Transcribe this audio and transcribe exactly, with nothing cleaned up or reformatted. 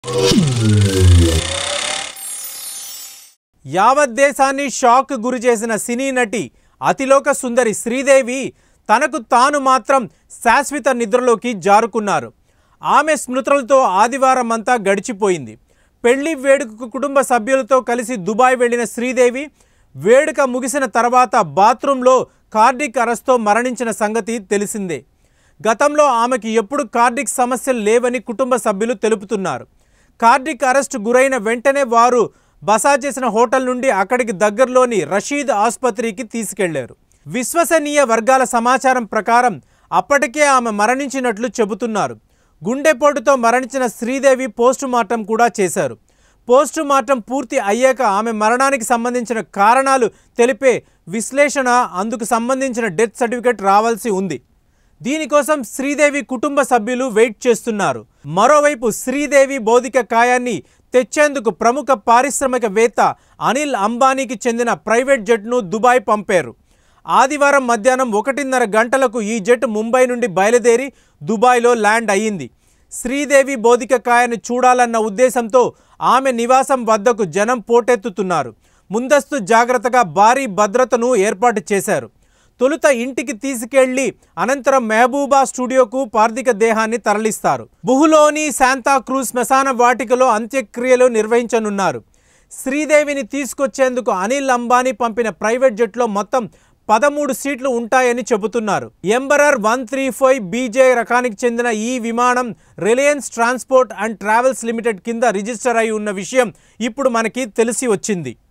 యావత్ దేశాన్ని షాక్ గురి చేసిన సినీ నటి అతిలోక సుందరి శ్రీదేవి తనకు తాను మాత్రం శాశ్వత నిద్రలోకి జారుకున్నారు. ఆమె స్మృతులతో ఆదివారం అంతా గడిచిపోయింది. పెళ్లి వేడుకకు కుటుంబ సభ్యులతో కలిసి దుబాయ్ వెళ్లిన శ్రీదేవి వేడుక ముగిసిన తర్వాత బాత్రూంలో కార్డిక్ అరెస్ట్తో మరణించిన సంగతి తెలిసిందే. గతంలో ఆమెకి ఎప్పుడు కార్డిక్ సమస్యలు లేవని కుటుంబ సభ్యులు తెలుపుతున్నారు. కార్డిక్ అరెస్ట్ గురైన వెంటనే వారు బస చేసిన హోటల్ నుండి అక్కడికి దగ్గరలోని రషీద్ ఆసుపత్రికి తీసుకెళ్లారు. విశ్వసనీయ వర్గాల సమాచారం ప్రకారం అప్పటికే ఆమె మరణించినట్లు చెబుతున్నారు. గుండెపోటుతో మరణించిన శ్రీదేవి పోస్టుమార్టం కూడా చేశారు. పోస్టుమార్టం పూర్తి అయ్యాక ఆమె మరణానికి సంబంధించిన కారణాలు తెలిపే విశ్లేషణ, అందుకు సంబంధించిన డెత్ సర్టిఫికేట్ రావాల్సి ఉంది. దీనికోసం శ్రీదేవి కుటుంబ సభ్యులు వెయిట్ చేస్తున్నారు. మరోవైపు శ్రీదేవి భౌతిక కాయాన్ని తెచ్చేందుకు ప్రముఖ పారిశ్రామికవేత్త అనిల్ అంబానీకి చెందిన ప్రైవేట్ జెట్ను దుబాయ్ పంపారు. ఆదివారం మధ్యాహ్నం ఒకటిన్నర గంటలకు ఈ జెట్ ముంబై నుండి బయలుదేరి దుబాయ్లో ల్యాండ్ అయ్యింది. శ్రీదేవి భౌతిక కాయాన్ని చూడాలన్న ఉద్దేశంతో ఆమె నివాసం వద్దకు జనం పోటెత్తుతున్నారు. ముందస్తు జాగ్రత్తగా భారీ భద్రతను ఏర్పాటు చేశారు. తొలుత ఇంటికి తీసుకెళ్లి అనంతరం మెహబూబా స్టూడియోకు పార్థిక దేహాన్ని తరలిస్తారు. బుహులోని శాంతాక్రూజ్ శ్మశాన వాటికలో అంత్యక్రియలు నిర్వహించనున్నారు. శ్రీదేవిని తీసుకొచ్చేందుకు అనిల్ అంబానీ పంపిన ప్రైవేట్ జెట్లో మొత్తం పదమూడు సీట్లు ఉంటాయని చెబుతున్నారు. Embraer one three five BJ రకానికి చెందిన ఈ విమానం Reliance transport and travels limited కింద రిజిస్టర్ అయి ఉన్న విషయం ఇప్పుడు మనకి తెలిసి వచ్చింది.